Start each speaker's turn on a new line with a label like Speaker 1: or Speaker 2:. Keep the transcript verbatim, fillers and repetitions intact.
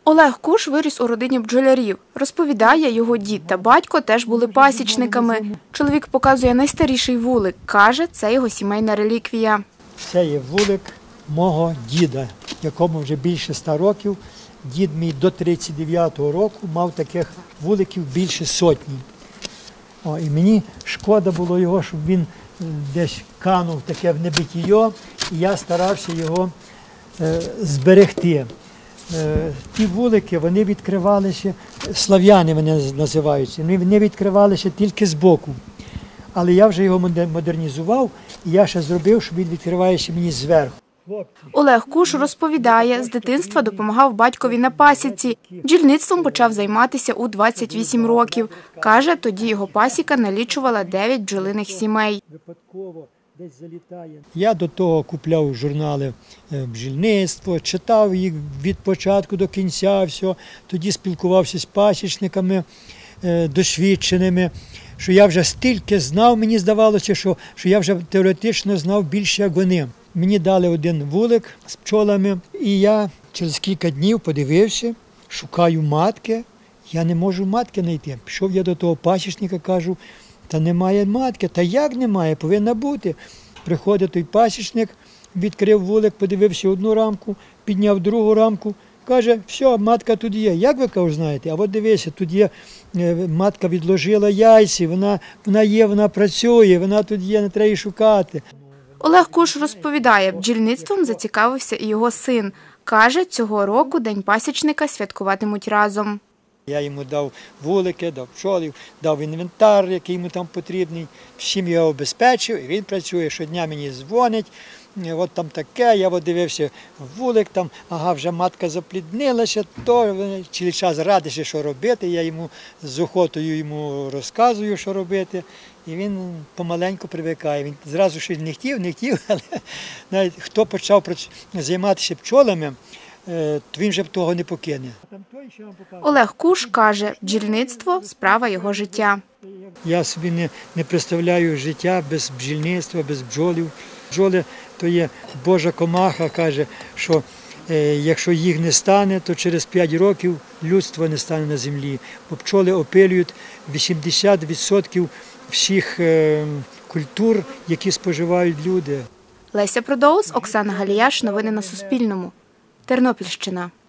Speaker 1: Олег Куш виріс у родині бджолярів. Розповідає, його дід та батько теж були пасічниками. Чоловік показує найстаріший вулик. Каже, це його сімейна реліквія.
Speaker 2: Це є вулик мого діда, якому вже більше ста років. Дід мій до тридцять дев'ятого року мав таких вуликів більше сотні. О, і мені шкода було його, щоб він десь канув таке в небитіє, і я старався його е, зберегти. Е, ті вулики, вони відкривалися, слав'яни вони називаються, вони відкривалися тільки збоку. Але я вже його модернізував, і я ще зробив, щоб він відкривається мені зверху.
Speaker 1: Олег Куш розповідає, з дитинства допомагав батькові на пасіці. Бджільництвом почав займатися у двадцять вісім років. Каже, тоді його пасіка налічувала дев'ять бджолиних сімей.
Speaker 2: Я до того купляв журнали бджільництво, читав їх від початку до кінця, все. Тоді спілкувався з пасічниками досвідченими, що я вже стільки знав, мені здавалося, що, що я вже теоретично знав більше, як вони. Мені дали один вулик з пчолами, і я через кілька днів подивився, шукаю матки, я не можу матки знайти. Пішов я до того пасічника, кажу, та немає матки. Та як немає, повинна бути. Приходить той пасічник, відкрив вулик, подивився одну рамку, підняв другу рамку, каже, все, матка тут є. Як ви, кажу, знаєте? А от дивися, тут є, матка відложила яйці, вона, вона є, вона працює, вона тут є, не треба її шукати.
Speaker 1: Олег Куш розповідає, бджільництвом зацікавився і його син. Каже, цього року День пасічника святкуватимуть разом.
Speaker 2: Я йому дав вулики, дав пчолів, дав інвентар, який йому там потрібний. Всім його обезпечив, і він працює. Щодня мені дзвонить, от там таке, я от дивився вулик, там, ага, вже матка запліднилася, то цілий час радиться, що робити. Я йому з охотою йому розказую, що робити. І він помаленьку привикає. Він зразу щось не хотів, не хотів, але навіть хто почав займатися пчолами, то він вже того не покине.
Speaker 1: Олег Куш каже, бджільництво – справа його життя.
Speaker 2: Я собі не, не представляю життя без бджільництва, без бджолів. Бджоли – то є Божа комаха, каже, що е, якщо їх не стане, то через п'ять років людство не стане на землі. Бо пчоли опилюють вісімдесят відсотків всіх е, культур, які споживають люди.
Speaker 1: Леся Продоус, Оксана Галіяш. Новини на Суспільному. Тернопільщина.